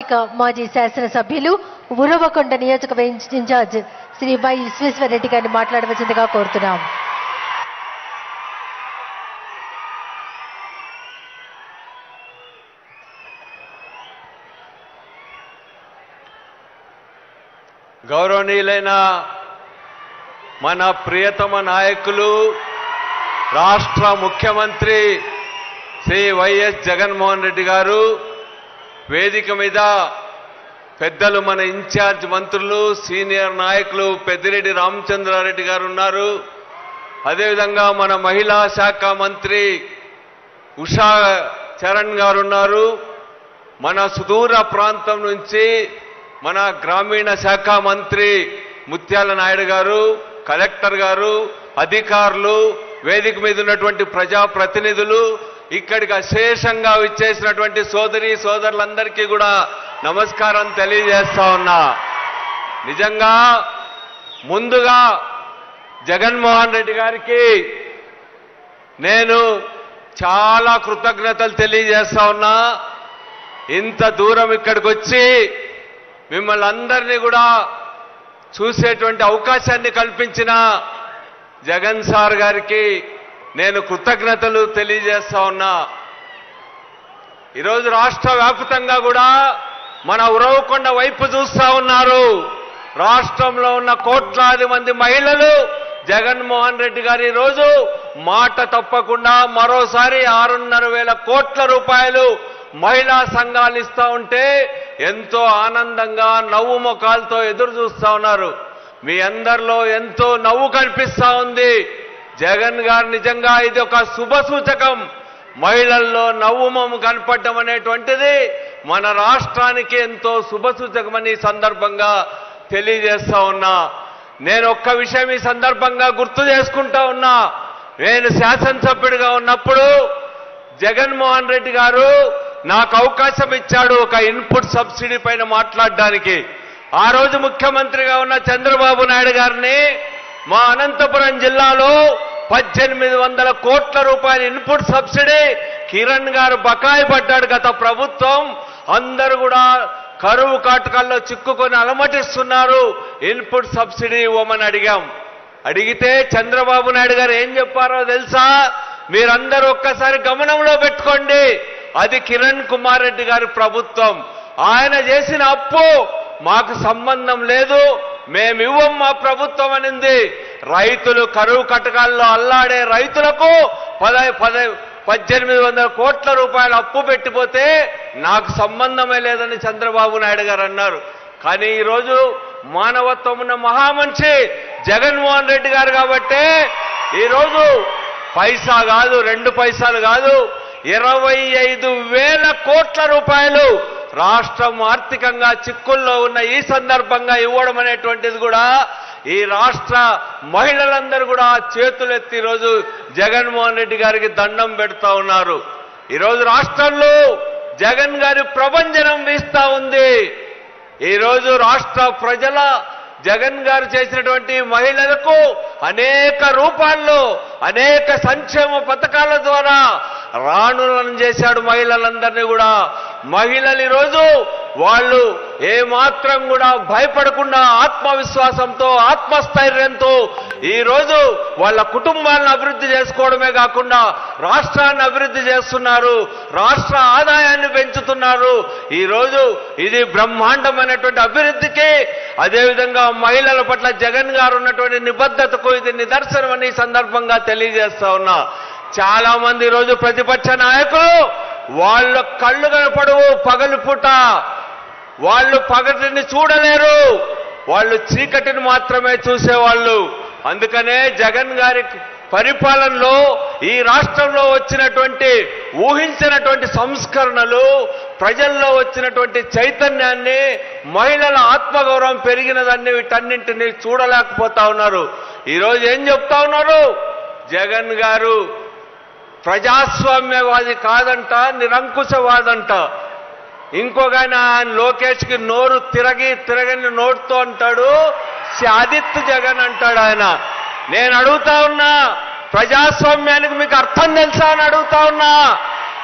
సామాజిక మాజీ శాసనసభ్యులు ఉరవకొండ నియోజకవర్గ ఇన్ఛార్జ్ శ్రీ వై విశ్వేశ్వరరెడ్డి గారిని మాట్లాడవలసిందిగా కోరుతున్నాం. గౌరవనీయులైన మన ప్రియతమ నాయకులు రాష్ట్ర ముఖ్యమంత్రి శ్రీ వైఎస్ జగన్మోహన్ రెడ్డి గారు వేదిక మీద పెద్దలు మన ఇన్ఛార్జ్ మంత్రులు సీనియర్ నాయకులు పెద్దిరెడ్డి రామచంద్రారెడ్డి గారు ఉన్నారు. అదేవిధంగా మన మహిళా శాఖ మంత్రి ఉషా చరణ్ గారు ఉన్నారు. మన సుదూర ప్రాంతం నుంచి మన గ్రామీణ శాఖ మంత్రి ముత్యాల నాయుడు గారు, కలెక్టర్ గారు, అధికారులు, వేదిక మీద ఉన్నటువంటి ప్రజాప్రతినిధులు, ఇక్కడికి అశేషంగా విచ్చేసినటువంటి సోదరి సోదరులందరికీ కూడా నమస్కారం తెలియజేస్తా ఉన్నా. నిజంగా ముందుగా జగన్మోహన్ రెడ్డి గారికి నేను చాలా కృతజ్ఞతలు తెలియజేస్తా ఉన్నా. ఇంత దూరం ఇక్కడికి వచ్చి మిమ్మల్ని అందరినీ కూడా చూసేటువంటి అవకాశాన్ని కల్పించిన జగన్ సార్ గారికి నేను కృతజ్ఞతలు తెలియజేస్తా ఉన్నా. ఈరోజు రాష్ట్ర వ్యాప్తంగా కూడా మన ఉరవకొండ వైపు చూస్తా ఉన్నారు. రాష్ట్రంలో ఉన్న కోట్లాది మంది మహిళలు జగన్మోహన్ రెడ్డి గారు ఈరోజు మాట తప్పకుండా మరోసారి 6,500 కోట్ల రూపాయలు మహిళా సంఘాలు ఇస్తా ఉంటే ఎంతో ఆనందంగా నవ్వు ముఖాలతో ఎదురు చూస్తా ఉన్నారు. మీ అందరిలో ఎంతో నవ్వు కనిపిస్తా ఉంది. జగన్ గారు నిజంగా ఇది ఒక శుభ సూచకం. మహిళల్లో నవ్వు మొమ్ము కనపడడం అనేటువంటిది మన రాష్ట్రానికి ఎంతో శుభ సూచకమని సందర్భంగా తెలియజేస్తా ఉన్నా. నేను ఒక్క విషయం ఈ సందర్భంగా గుర్తు చేసుకుంటా ఉన్నా. నేను శాసనసభ్యుడిగా ఉన్నప్పుడు జగన్మోహన్ రెడ్డి గారు నాకు అవకాశం ఇచ్చాడు ఒక ఇన్పుట్ సబ్సిడీ పైన మాట్లాడడానికి. ఆ రోజు ముఖ్యమంత్రిగా ఉన్న చంద్రబాబు నాయుడు గారిని మా అనంతపురం జిల్లాలో 1,800 కోట్ల రూపాయల ఇన్పుట్ సబ్సిడీ కిరణ్ గారు బకాయి పడ్డాడు గత ప్రభుత్వం. అందరూ కూడా కరువు కాటకాల్లో చిక్కుకొని అలమటిస్తున్నారు. ఇన్పుట్ సబ్సిడీ ఇవ్వమని అడిగాం. అడిగితే చంద్రబాబు నాయుడు గారు ఏం చెప్పారో తెలుసా? మీరందరూ ఒక్కసారి గమనంలో పెట్టుకోండి. అది కిరణ్ కుమార్ రెడ్డి గారి ప్రభుత్వం. ఆయన చేసిన అప్పు మాకు సంబంధం లేదు, మేమివ్వం మా ప్రభుత్వం అనింది. రైతులు కరువు కటకాల్లో అల్లాడే రైతులకు 1,800 కోట్ల రూపాయలు అప్పు పెట్టిపోతే నాకు సంబంధమే లేదని చంద్రబాబు నాయుడు గారు అన్నారు. కానీ ఈరోజు మానవత్వం ఉన్న మహామనిషి జగన్మోహన్ రెడ్డి గారు కాబట్టే ఈరోజు పైసా కాదు, 2 పైసలు కాదు, 25,000 కోట్ల రూపాయలు రాష్ట్రం ఆర్థికంగా చిక్కుల్లో ఉన్న ఈ సందర్భంగా ఇవ్వడం అనేటువంటిది కూడా ఈ రాష్ట్ర మహిళలందరూ కూడా చేతులెత్తి ఈరోజు జగన్మోహన్ రెడ్డి గారికి దండం పెడతా ఉన్నారు. ఈరోజు రాష్ట్రంలో జగన్ గారి ప్రభంజనం వీస్తా ఉంది. ఈరోజు రాష్ట్ర ప్రజల జగన్ గారు చేసినటువంటి మహిళలకు అనేక రూపాల్లో అనేక సంక్షేమ పథకాల ద్వారా రాణులను చేశాడు మహిళలందరినీ కూడా. మహిళలు ఈరోజు వాళ్ళు ఏమాత్రం కూడా భయపడకుండా ఆత్మవిశ్వాసంతో ఆత్మస్థైర్యంతో ఈరోజు వాళ్ళ కుటుంబాలను అభివృద్ధి చేసుకోవడమే కాకుండా రాష్ట్రాన్ని అభివృద్ధి చేస్తున్నారు, రాష్ట్ర ఆదాయాన్ని పెంచుతున్నారు. ఈరోజు ఇది బ్రహ్మాండమైనటువంటి అభివృద్ధికి, అదేవిధంగా మహిళల పట్ల జగన్ గారు ఉన్నటువంటి నిబద్ధతకు ఇది నిదర్శనమని సందర్భంగా తెలియజేస్తా ఉన్నా. చాలా మంది ఈరోజు ప్రతిపక్ష నాయకులు వాళ్ళ కళ్ళు కనపడవు పగలు పూట, వాళ్ళు పగటిని చూడలేరు, వాళ్ళు చీకటిని మాత్రమే చూసేవాళ్ళు. అందుకనే జగన్ గారి పరిపాలనలో ఈ రాష్ట్రంలో వచ్చినటువంటి ఊహించినటువంటి సంస్కరణలు, ప్రజల్లో వచ్చినటువంటి చైతన్యాన్ని, మహిళల ఆత్మగౌరవం పెరిగినదాన్ని వీటన్నింటినీ చూడలేకపోతా ఉన్నారు. ఈరోజు ఏం చెప్తా ఉన్నారు? జగన్ గారు ప్రజాస్వామ్యవాది కాదంట, నిరంకుశవాదంట. ఇంకొక ఆయన లోకేష్కి నోరు తిరగని నోటుతో అంటాడు, ఆదిత్య జగన్ అంటాడు ఆయన. నేను అడుగుతా ఉన్నా, ప్రజాస్వామ్యానికి మీకు అర్థం తెలుసా అని అడుగుతా ఉన్నా.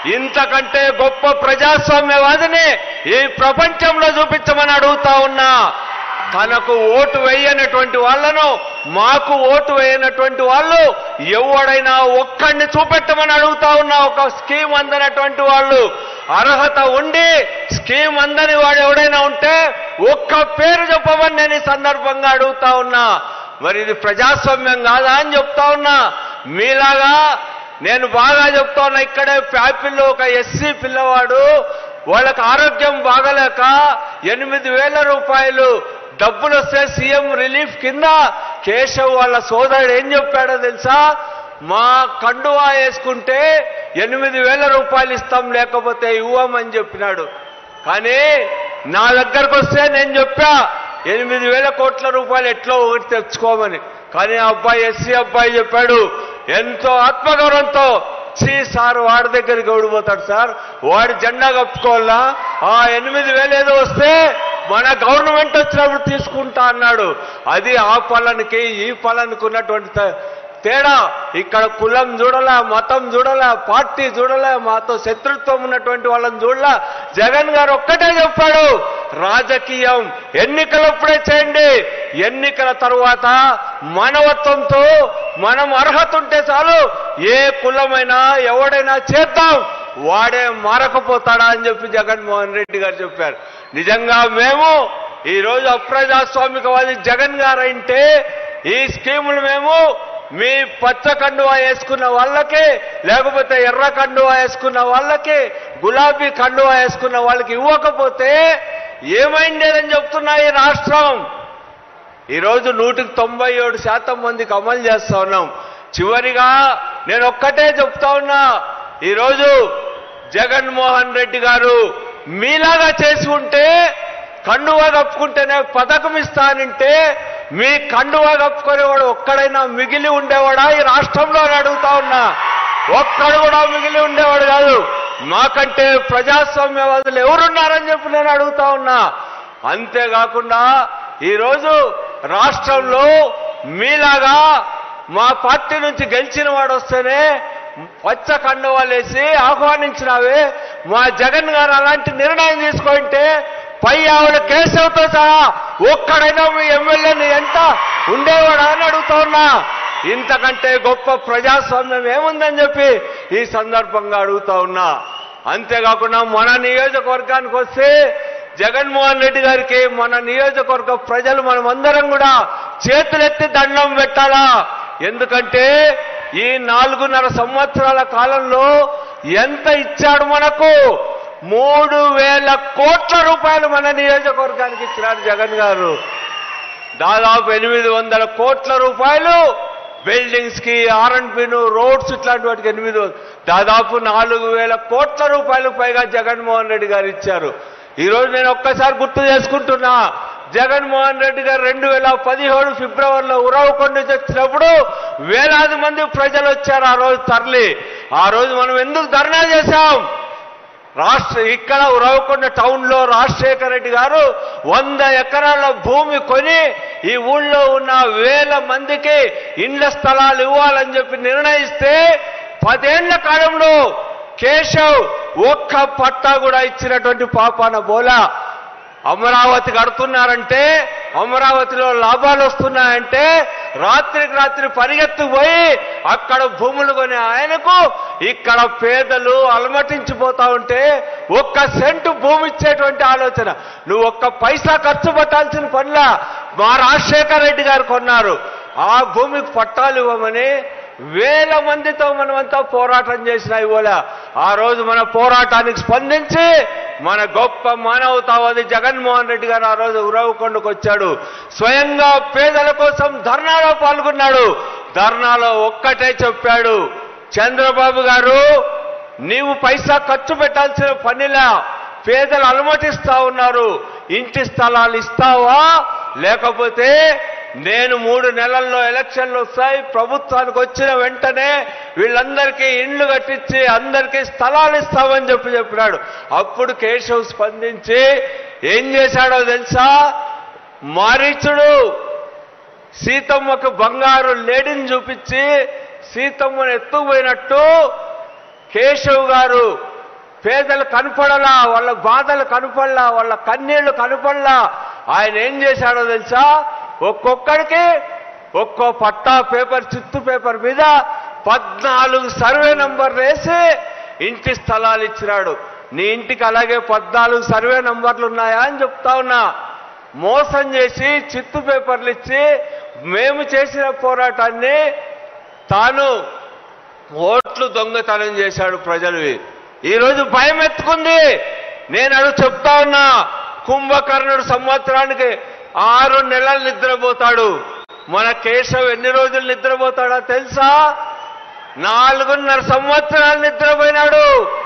ఇంతకంటే గొప్ప ప్రజాస్వామ్యవాదిని ఈ ప్రపంచంలో చూపించమని అడుగుతా ఉన్నా. తనకు ఓటు వేయనటువంటి వాళ్ళను, మాకు ఓటు వేయనటువంటి వాళ్ళు ఎవడైనా ఒక్కడిని చూపెట్టమని అడుగుతా ఉన్నా. ఒక స్కీమ్ అందనటువంటి వాళ్ళు, అర్హత ఉండి స్కీమ్ అందని వాడు ఎవడైనా ఉంటే ఒక్క పేరు చెప్పమని నేను ఈ సందర్భంగా అడుగుతా ఉన్నా. మరి ఇది ప్రజాస్వామ్యం కాదా అని చెప్తా ఉన్నా. మీలాగా నేను బాగా చెప్తా ఉన్నా. ఇక్కడే ప్యాపిల్లో ఒక ఎస్సీ పిల్లవాడు, వాళ్ళకి ఆరోగ్యం బాగలేక 8,000 రూపాయలు డబ్బులు వస్తే సీఎం రిలీఫ్ కింద కేశవ్ వాళ్ళ సోదరుడు ఏం చెప్పాడో తెలుసా? మా కండువా వేసుకుంటే 8,000 రూపాయలు ఇస్తాం, లేకపోతే ఇవ్వమని చెప్పినాడు. కానీ నా దగ్గరకు వస్తే నేను చెప్పా 8,000 కోట్ల రూపాయలు ఎట్లో ఒకటి తెచ్చుకోమని. కానీ ఆ అబ్బాయి, ఎస్సీ అబ్బాయి చెప్పాడు ఎంతో ఆత్మగౌరవంతో, సార్ వాడి దగ్గరికి ఓడిపోతాడు సార్, వాడి జెండా కప్పుకోవాలా, ఆ 8,000 ఏదో వస్తే మన గవర్నమెంట్ వచ్చినప్పుడు తీసుకుంటా అన్నాడు. అది ఆ పలానికి ఈ పలానికి ఉన్నటువంటి తేడా. ఇక్కడ కులం చూడలే, మతం చూడలే, పార్టీ చూడలే, మాతో శత్రుత్వం ఉన్నటువంటి వాళ్ళని చూడలే. జగన్ గారు ఒక్కటే చెప్పాడు, రాజకీయం ఎన్నికలప్పుడే చేయండి, ఎన్నికల తరువాత మానవత్వంతో మనం అర్హత ఉంటే చాలు, ఏ కులమైనా ఎవడైనా చేద్దాం, వాడే మారకపోతాడా అని చెప్పి జగన్మోహన్ రెడ్డి గారు చెప్పారు. నిజంగా మేము ఈరోజు అప్రజాస్వామికవాది జగన్ గారు అంటే ఈ స్కీములు మేము మీ పచ్చ కండువా వేసుకున్న వాళ్ళకి, లేకపోతే ఎర్ర కండువా వేసుకున్న వాళ్ళకి, గులాబీ కండువా వేసుకున్న వాళ్ళకి ఇవ్వకపోతే ఏమైండేదని చెప్తున్నా ఈ రాష్ట్రం. ఈరోజు 197% మందికి అమలు చేస్తా ఉన్నాం. చివరిగా నేను ఒక్కటే చెప్తా ఉన్నా, ఈరోజు జగన్మోహన్ రెడ్డి గారు మీలాగా చేసి ఉంటే, కండువా కప్పుకుంటేనే పథకం ఇస్తానంటే, మీ కండువా కప్పుకునేవాడు ఒక్కడైనా మిగిలి ఉండేవాడా ఈ రాష్ట్రంలో అని అడుగుతా ఉన్నా. ఒక్కడు కూడా మిగిలి ఉండేవాడు కాదు. మాకంటే ప్రజాస్వామ్యవాదులు ఎవరున్నారని చెప్పి నేను అడుగుతా ఉన్నా. అంతేకాకుండా ఈరోజు రాష్ట్రంలో మీలాగా మా పార్టీ నుంచి గెలిచిన వాడు వస్తేనే పచ్చ కండువాలేసి ఆహ్వానించినావే, మా జగన్ గారు అలాంటి నిర్ణయం తీసుకుంటే పై ఆవిడ కేశవ్తో సహా ఒక్కడైనా మీ ఎమ్మెల్యేని ఎంత ఉండేవాడా అని అడుగుతా ఉన్నా. ఇంతకంటే గొప్ప ప్రజాస్వామ్యం ఏముందని చెప్పి ఈ సందర్భంగా అడుగుతా ఉన్నా. అంతేకాకుండా మన నియోజకవర్గానికి వస్తే జగన్మోహన్ రెడ్డి గారికి మన నియోజకవర్గ ప్రజలు మనమందరం కూడా చేతులెత్తి దండం పెట్టాలా. ఎందుకంటే ఈ 4.5 సంవత్సరాల కాలంలో ఎంత ఇచ్చాడు మనకు? 3,000 కోట్ల రూపాయలు మన నియోజకవర్గానికి ఇచ్చినారు జగన్ గారు. దాదాపు 800 కోట్ల రూపాయలు బిల్డింగ్స్ కి, R&Bను, రోడ్స్ ఇట్లాంటి వాటికి 800, దాదాపు 4,000 కోట్ల రూపాయలు పైగా జగన్మోహన్ రెడ్డి గారు ఇచ్చారు. ఈరోజు నేను ఒక్కసారి గుర్తు చేసుకుంటున్నా, జగన్మోహన్ రెడ్డి గారు 2017 ఫిబ్రవరిలో ఉరవకొండ వచ్చినప్పుడు వేలాది మంది ప్రజలు వచ్చారు ఆ రోజు తరలి. ఆ రోజు మనం ఎందుకు ధర్నా చేశాం? ఇక్కడ ఉరవకొండ టౌన్ లో రాజశేఖర రెడ్డి గారు 100 ఎకరాల భూమి కొని ఈ ఊళ్ళో ఉన్న వేల మందికి ఇండ్ల స్థలాలు ఇవ్వాలని చెప్పి నిర్ణయిస్తే 10 ఏళ్ల కాలంలో కేశవ్ ఒక్క పట్టా కూడా ఇచ్చినటువంటి పాపాన బోలా. అమరావతి కడుతున్నారంటే, అమరావతిలో లాభాలు వస్తున్నాయంటే రాత్రికి రాత్రి పరిగెత్తుపోయి అక్కడ భూములు కొని ఆయనకు ఇక్కడ పేదలు అలమటించిపోతా ఉంటే ఒక్క సెంటు భూమి ఇచ్చేటువంటి ఆలోచన, నువ్వు ఒక్క పైసా ఖర్చు పెట్టాల్సిన పనిలా మా రాజశేఖర రెడ్డి గారు కొన్నారు. ఆ భూమికి పట్టాలు ఇవ్వమని వేల మందితో మనమంతా పోరాటం చేసిన ఇవాళ ఆ రోజు మన పోరాటానికి స్పందించి మన గొప్ప మానవతావాది జగన్మోహన్ రెడ్డి గారు ఆ రోజు ఉరవకొండకు వచ్చాడు. స్వయంగా పేదల కోసం ధర్నాలో పాల్గొన్నాడు. ధర్నాలో ఒక్కటే చెప్పాడు, చంద్రబాబు గారు నీవు పైసా ఖర్చు పెట్టాల్సిన పనిలా, పేదలు అలమటిస్తా ఉన్నారు, ఇంటి స్థలాలు ఇస్తావా, లేకపోతే నేను 3 నెలల్లో ఎలక్షన్లు వస్తాయి, ప్రభుత్వానికి వచ్చిన వెంటనే వీళ్ళందరికీ ఇండ్లు కట్టించి అందరికీ స్థలాలు ఇస్తామని చెప్పినాడు. అప్పుడు కేశవ్ స్పందించి ఏం చేశాడో తెలుసా? మారీచుడు సీతమ్మకు బంగారు లేడిని చూపించి సీతమ్మను ఎత్తుకుపోయినట్టు కేశవ్ గారు పేదలు కనపడలా, వాళ్ళ బాధలు కనపడలా, వాళ్ళ కన్నీళ్లు కనపడలా. ఆయన ఏం చేశాడో తెలుసా? ఒక్కొక్కడికి ఒక్కో పట్టా పేపర్, చిత్తు పేపర్ మీద 14 సర్వే నంబర్లు వేసి ఇంటి స్థలాలు ఇచ్చినాడు. నీ ఇంటికి అలాగే 14 సర్వే నంబర్లు ఉన్నాయా అని చెప్తా ఉన్నా. మోసం చేసి చిత్తు పేపర్లు ఇచ్చి మేము చేసిన పోరాటాన్ని తాను ఓట్లు దొంగతనం చేశాడు ప్రజలవి. ఈరోజు భయం ఎత్తుకుంది. నేను చెప్తా ఉన్నా, కుంభకర్ణుడు సంవత్సరానికి 6 నెలలు నిద్రపోతాడు. మన కేశవ్ ఎన్ని రోజులు నిద్రపోతాడో తెలుసా? 4.5 సంవత్సరాలు నిద్రపోయినాడు.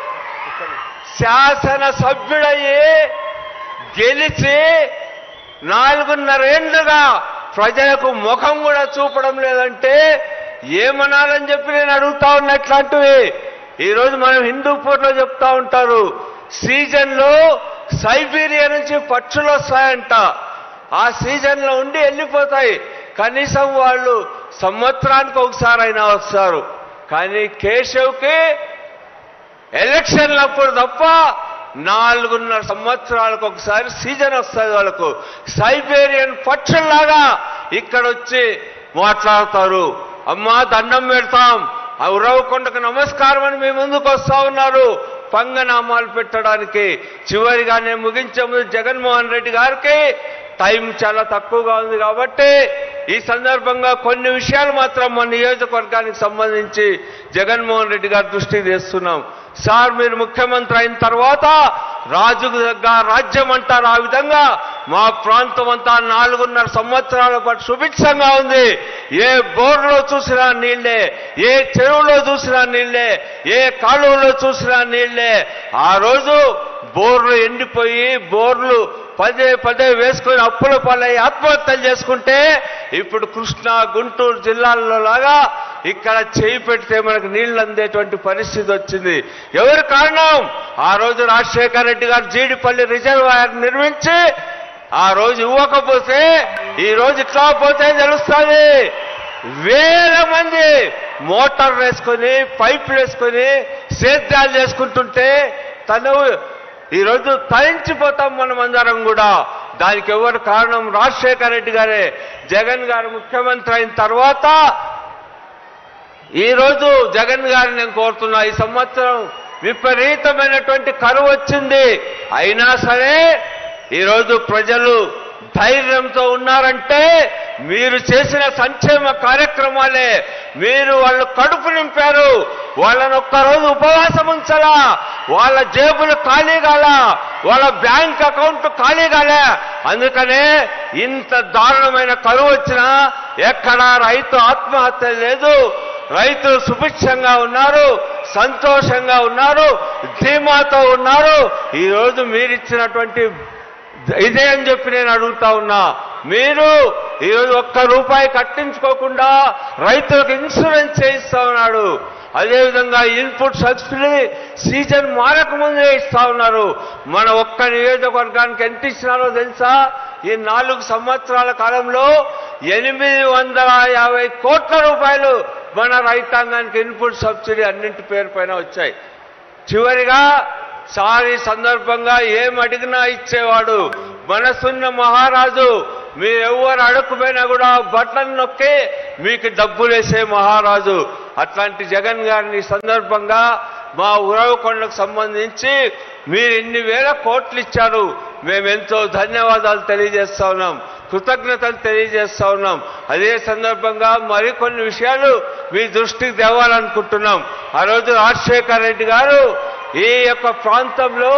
శాసన సభ్యుడయ్యి గెలిచి 4.5 ఏళ్లుగా ప్రజలకు ముఖం కూడా చూపడం లేదంటే ఏమనాలని చెప్పి నేను అడుగుతా ఉన్నా. ఇట్లాంటివి ఈరోజు మనం హిందూపూర్లో చెప్తా ఉంటారు, సీజన్లో సైబీరియా నుంచి పక్షులు వస్తాయంట. ఆ సీజన్లో ఉండి వెళ్ళిపోతాయి. కనీసం వాళ్ళు సంవత్సరానికి ఒకసారి అయినా వస్తారు. కానీ కేశవ్కి ఎలక్షన్లప్పుడు తప్ప 4.5 సంవత్సరాలకు ఒకసారి సీజన్ వస్తుంది. వాళ్ళకు సైబేరియన్ పక్షుల్లాగా ఇక్కడ వచ్చి మాట్లాడతారు. అమ్మా దండం పెడతాం, ఉరవకొండకు నమస్కారం అని మీ ముందుకు వస్తా ఉన్నారు పంగనామాలు పెట్టడానికి. చివరిగా నేను ముగించే ముందు జగన్మోహన్ రెడ్డి గారికి టైం చాలా తక్కువగా ఉంది కాబట్టి ఈ సందర్భంగా కొన్ని విషయాలు మాత్రం మన నియోజకవర్గానికి సంబంధించి జగన్మోహన్ రెడ్డి గారి దృష్టికి తెస్తున్నాం. సార్, మీరు ముఖ్యమంత్రి అయిన తర్వాత రాజుకు దగ్గర రాజ్యం అంటారు. ఆ విధంగా మా ప్రాంతం అంతా 4.5 సంవత్సరాల పాటు సుభిక్షంగా ఉంది. ఏ బోర్లో చూసినా నీళ్లే, ఏ చెరువులో చూసినా నీళ్లే, ఏ కాలువలో చూసినా నీళ్లే. ఆ రోజు బోర్లు ఎండిపోయి బోర్లు పదే వేసుకొని అప్పుల పాలై ఆత్మహత్యలు చేసుకుంటే ఇప్పుడు కృష్ణా, గుంటూరు జిల్లాల్లో లాగా ఇక్కడ చేయి పెడితే మనకు నీళ్లు అందేటువంటి పరిస్థితి వచ్చింది. ఎవరి కారణం? ఆ రోజు రాజశేఖర రెడ్డి గారు జీడిపల్లి రిజర్వాయర్ నిర్మించి ఆ రోజు ఇవ్వకపోతే ఈ రోజు ఇట్లా పోతే తెలుస్తుంది. వేల మంది మోటార్ వేసుకొని పైపులు వేసుకొని సేద్యాలు చేసుకుంటుంటే ఈరోజు తరించిపోతాం మనం అందరం కూడా. దానికి ఎవరు కారణం? రాజశేఖర రెడ్డి గారే. జగన్ గారు ముఖ్యమంత్రి అయిన తర్వాత ఈరోజు జగన్ గారిని నేను కోరుతున్నా, ఈ సంవత్సరం విపరీతమైనటువంటి కరువు వచ్చింది. అయినా సరే ఈరోజు ప్రజలు ధైర్యంతో ఉన్నారంటే మీరు చేసిన సంక్షేమ కార్యక్రమాలే. మీరు వాళ్ళు కడుపు నింపారు. వాళ్ళని ఒక్కరోజు ఉపవాసం ఉంచాలా, వాళ్ళ జేబులు ఖాళీ కాలా, వాళ్ళ బ్యాంక్ అకౌంట్ ఖాళీ కాలే. అందుకనే ఇంత దారుణమైన కరువు వచ్చినా ఎక్కడా రైతు ఆత్మహత్య లేదు. రైతులు సుభిక్షంగా ఉన్నారు, సంతోషంగా ఉన్నారు, ధీమాతో ఉన్నారు. ఈరోజు మీరిచ్చినటువంటి ఇదే అని చెప్పి నేను అడుగుతా ఉన్నా. మీరు ఈరోజు ₹1 కట్టించుకోకుండా రైతులకు ఇన్సూరెన్స్ చేయిస్తా ఉన్నాడు. అదేవిధంగా ఇన్పుట్ సబ్సిడీ సీజన్ మారకముందే ఇస్తా ఉన్నారు. మన ఒక్క నియోజకవర్గానికి ఎంత ఇచ్చినారో తెలుసా? ఈ 4 సంవత్సరాల కాలంలో 850 కోట్ల రూపాయలు మన రైతాంగానికి ఇన్పుట్ సబ్సిడీ అన్నింటి పేరు పైన వచ్చాయి. చివరిగా సారి సందర్భంగా ఏం అడిగినా ఇచ్చేవాడు. మనసున్న మహారాజు. మీరెవ్వరు అడుక్కుపోయినా కూడా బటన్ నొక్కి మీకు డబ్బులేసే మహారాజు. అట్లాంటి జగన్ గారిని సందర్భంగా మా ఉరవకొండకు సంబంధించి మీరు ఇన్ని వేల కోట్లు ఇచ్చారు. మేమెంతో ధన్యవాదాలు తెలియజేస్తా ఉన్నాం, కృతజ్ఞతలు తెలియజేస్తా ఉన్నాం. అదే సందర్భంగా మరికొన్ని విషయాలు మీ దృష్టికి తేవాలనుకుంటున్నాం. ఆ రోజు రాజశేఖర రెడ్డి గారు ఈ యొక్క ప్రాంతంలో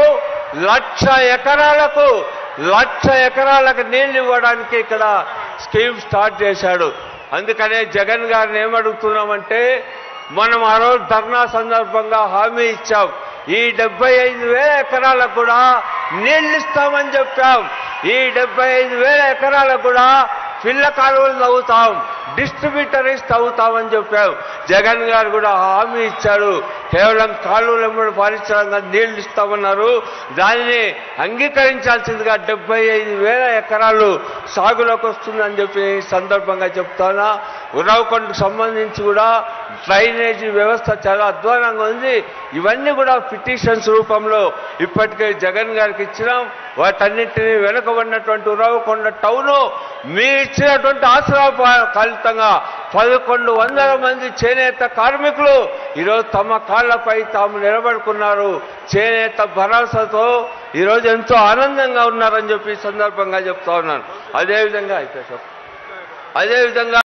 1,00,000 ఎకరాలకు నీళ్లు ఇవ్వడానికి ఇక్కడ స్కీమ్ స్టార్ట్ చేశాడు. అందుకనే జగన్ గారిని ఏమడుగుతున్నామంటే, మనం ఆ రోజు ధర్నా సందర్భంగా హామీ ఇచ్చాం. ఈ 75,000 ఎకరాలకు కూడా నీళ్లు ఇస్తామని చెప్పాం. ఈ 75,000 ఎకరాలకు కూడా పిల్ల కాలువలు తవ్వుతాం, డిస్ట్రిబ్యూటరీస్ తవ్వుతామని చెప్పాం. జగన్ గారు కూడా హామీ ఇచ్చాడు. కేవలం కాలువలు పారించడంగా నీళ్లు ఇస్తామన్నారు. దానిని అంగీకరించాల్సిందిగా 75,000 ఎకరాలు సాగులోకి వస్తుందని చెప్పి సందర్భంగా చెప్తానా. ఉరవకొండకు సంబంధించి కూడా డ్రైనేజీ వ్యవస్థ చాలా అధ్వానంగా ఉంది. ఇవన్నీ కూడా పిటిషన్స్ రూపంలో ఇప్పటికే జగన్ గారికి ఇచ్చినాం. వాటన్నింటినీ వెనుకబడినటువంటి ఉరవకొండ టౌను మీ ఇచ్చినటువంటి ఆసరా ఫలితంగా 1100 మంది చేనేత కార్మికులు ఈరోజు తమ కాళ్లపై తాము నిలబడుకున్నారు. చేనేత భరోసాతో ఈరోజు ఎంతో ఆనందంగా ఉన్నారని చెప్పి ఈ సందర్భంగా చెప్తా ఉన్నాను. అదేవిధంగా